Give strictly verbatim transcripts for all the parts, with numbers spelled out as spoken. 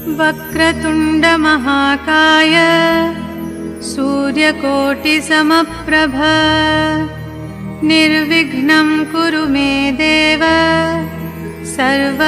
वक्रतुण्डमहाकाय सूर्यकोटिसमप्रभ निर्विघ्नं कुरु मे देव सर्व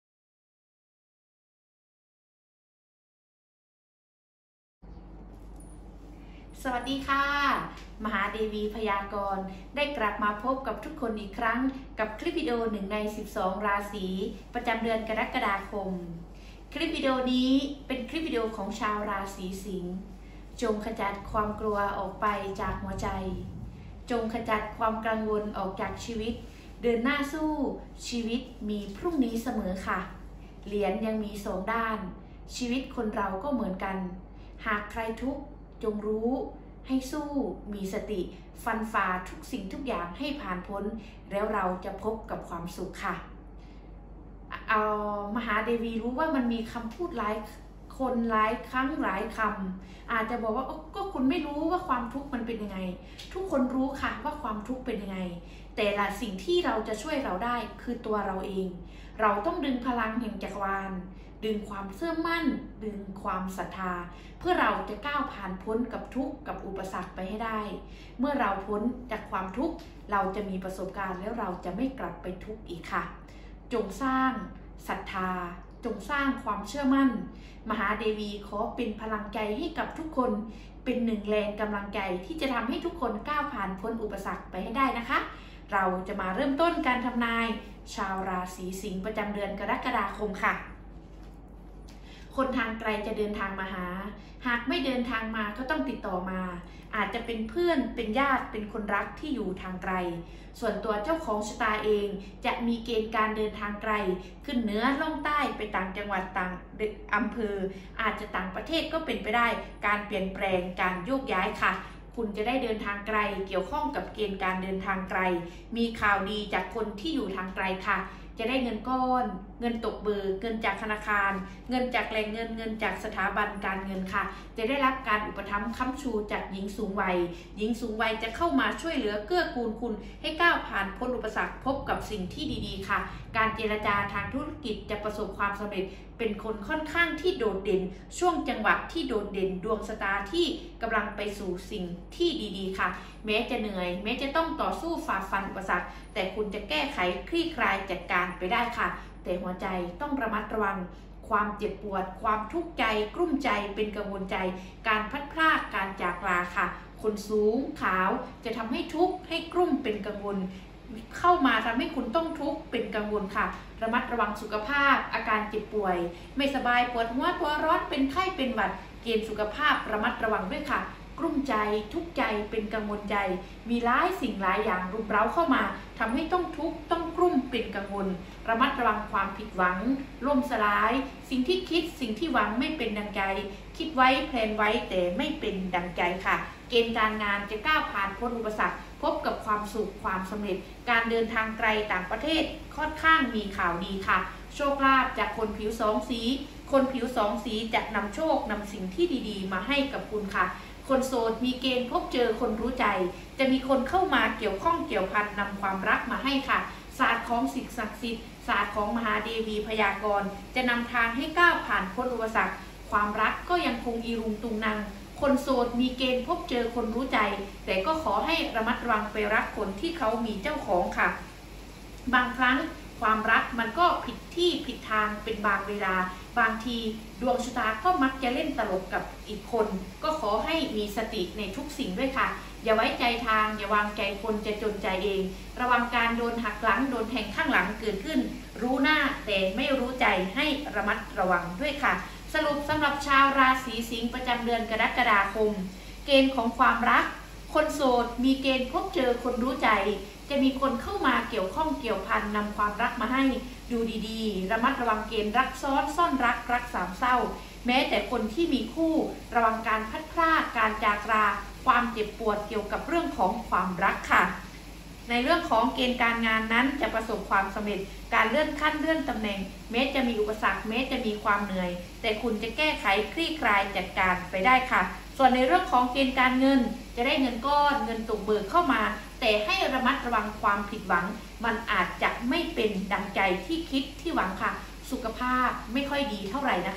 สวัสดีค่ะมหาเดวีพยากรณ์ได้กลับมาพบกับทุกคนอีกครั้งกับคลิปวิดีโอหนึ่งในสิบสองราศีประจำเดือนกรกฎาคมคลิปวิดีโอนี้เป็นคลิปวิดีโอของชาวราศีสิงห์จงขจัดความกลัวออกไปจากหัวใจจงขจัดความกังวลออกจากชีวิตเดินหน้าสู้ชีวิตมีพรุ่งนี้เสมอค่ะเหรียญยังมีสองด้านชีวิตคนเราก็เหมือนกันหากใครทุกข์จงรู้ให้สู้มีสติฟันฝ่าทุกสิ่งทุกอย่างให้ผ่านพ้นแล้วเราจะพบกับความสุขค่ะเอามหาเดวีรู้ว่ามันมีคำพูดหลายคนหลายครั้งหลายคำอาจจะบอกว่าก็คุณไม่รู้ว่าความทุกข์มันเป็นยังไงทุกคนรู้ค่ะว่าความทุกข์เป็นยังไงแต่ละสิ่งที่เราจะช่วยเราได้คือตัวเราเองเราต้องดึงพลังแห่งจักรวาลดึงความเชื่อมั่นดึงความศรัทธาเพื่อเราจะก้าวผ่านพ้นกับทุกข์กับอุปสรรคไปให้ได้เมื่อเราพ้นจากความทุกข์เราจะมีประสบการณ์แล้วเราจะไม่กลับไปทุกข์อีกค่ะจงสร้างศรัทธาจงสร้างความเชื่อมั่นมหาเดวีขอเป็นพลังใจให้กับทุกคนเป็นหนึ่งแรงกำลังใจที่จะทำให้ทุกคนก้าวผ่านพ้นอุปสรรคไปให้ได้นะคะเราจะมาเริ่มต้นการทำนายชาวราศีสิงห์ประจำเดือนกรกฎาคมค่ะคนทางไกลจะเดินทางมาหาหากไม่เดินทางมาก็ต้องติดต่อมาอาจจะเป็นเพื่อนเป็นญาติเป็นคนรักที่อยู่ทางไกลส่วนตัวเจ้าของชะตาเองจะมีเกณฑ์การเดินทางไกลขึ้นเหนือล่องใต้ไปต่างจังหวัดต่างอำเภออาจจะต่างประเทศก็เป็นไปได้การเปลี่ยนแปลงการโยกย้ายค่ะคุณจะได้เดินทางไกลเกี่ยวข้องกับเกณฑ์การเดินทางไกลมีข่าวดีจากคนที่อยู่ทางไกลค่ะจะได้เงินก้อนเงินตกเบิกเงินจากธนาคารเงินจากแหล่งเงินเงินจากสถาบันการเงินค่ะจะได้รับการอุปถัมภ์ค้ำชูจากหญิงสูงวัยหญิงสูงวัยจะเข้ามาช่วยเหลือเกื้อกูลคุณให้ก้าวผ่านพ้นอุปสรรคพบกับสิ่งที่ดีๆค่ะการเจรจาทางธุรกิจจะประสบความสำเร็จเป็นคนค่อนข้างที่โดดเด่นช่วงจังหวะที่โดดเด่นดวงชะตาที่กำลังไปสู่สิ่งที่ดีๆค่ะแม้จะเหนื่อยแม้จะต้องต่อสู้ฝ่าฟันอุปสรรคแต่คุณจะแก้ไขคลี่คลายจัดการไปได้ค่ะแต่หัวใจต้องระมัดระวังความเจ็บปวดความทุกข์ใจกลุ้มใจเป็นกังวลใจการพลัดพรากการจากลาค่ะคนสูงขาวจะทำให้ทุกข์ให้กลุ้มเป็นกังวลเข้ามาทำให้คุณต้องทุกข์เป็นกังวลค่ะระมัดระวังสุขภาพอาการเจ็บป่วยไม่สบายปวดหัวตัวร้อนเป็นไข้เป็นหวัดเกณฑ์สุขภาพระมัดระวังด้วยค่ะกลุ้มใจทุกข์ใจเป็นกังวลใจมีหลายสิ่งหลายอย่างรุมเร้าเข้ามาทำให้ต้องทุกข์ต้องกลุ้มเป็นกังวลระมัดระวังความผิดหวังล่มสลายสิ่งที่คิดสิ่งที่หวังไม่เป็นดังใจคิดไว้แพลนไว้แต่ไม่เป็นดังใจค่ะเกณฑ์การงานจะก้าวผ่านพ้นอุปสรรคพบกับความสุขความสำเร็จการเดินทางไกลต่างประเทศค่อนข้างมีข่าวดีค่ะโชคลาภจากคนผิวสองสีคนผิวสองสีจะนำโชคนำสิ่งที่ดีๆมาให้กับคุณค่ะคนโสดมีเกณฑ์พบเจอคนรู้ใจจะมีคนเข้ามาเกี่ยวข้องเกี่ยวพันนำความรักมาให้ค่ะศาสตร์ของสิ่งศักดิ์สิทธิ์ศาสตร์ของมหาเดวีพยากรณ์จะนำทางให้ก้าวผ่านพ้นอุปสรรคความรักก็ยังคงอีรุงตุงนังคนโสดมีเกณฑ์พบเจอคนรู้ใจแต่ก็ขอให้ระมัดระวังไปรักคนที่เขามีเจ้าของค่ะบางครั้งความรักมันก็ผิดที่ผิดทางเป็นบางเวลาบางทีดวงชะตาก็มักจะเล่นตลกกับอีกคนก็ขอให้มีสติในทุกสิ่งด้วยค่ะอย่าไว้ใจทางอย่าวางใจคนจะจนใจเองระวังการโดนหักหลังโดนแทงข้างหลังเกิดขึ้นรู้หน้าแต่ไม่รู้ใจให้ระมัดระวังด้วยค่ะสรุปสำหรับชาวราศีสิงห์ประจำเดือนกรกฎาคมเกณฑ์ของความรักคนโสดมีเกณฑ์พบเจอคนรู้ใจจะมีคนเข้ามาเกี่ยวข้องเกี่ยวพันนำความรักมาให้ดูดีๆระมัดระวังเกณฑ์รักซ้อนซ่อนรักรักสามเศร้าแม้แต่คนที่มีคู่ระวังการพลัดพรากการจากราความเจ็บปวดเกี่ยวกับเรื่องของความรักค่ะในเรื่องของเกณฑ์การงานนั้นจะประสบความสำเร็จการเลื่อนขั้นเลื่อนตำแหน่งแม้จะมีอุปสรรคแม้จะมีความเหนื่อยแต่คุณจะแก้ไขคลี่คลายจัดการไปได้ค่ะส่วนในเรื่องของเกณฑ์การเงินจะได้เงินก้อนเงินตกเบิกเข้ามาแต่ให้ระมัดระวังความผิดหวังมันอาจจะไม่เป็นดังใจที่คิดที่หวังค่ะสุขภาพไม่ค่อยดีเท่าไหร่นะคะ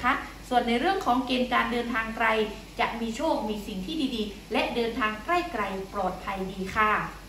ส่วนในเรื่องของเกณฑ์การเดินทางไกลจะมีโชคมีสิ่งที่ดีๆและเดินทางใกล้ไกลปลอดภัยดีค่ะ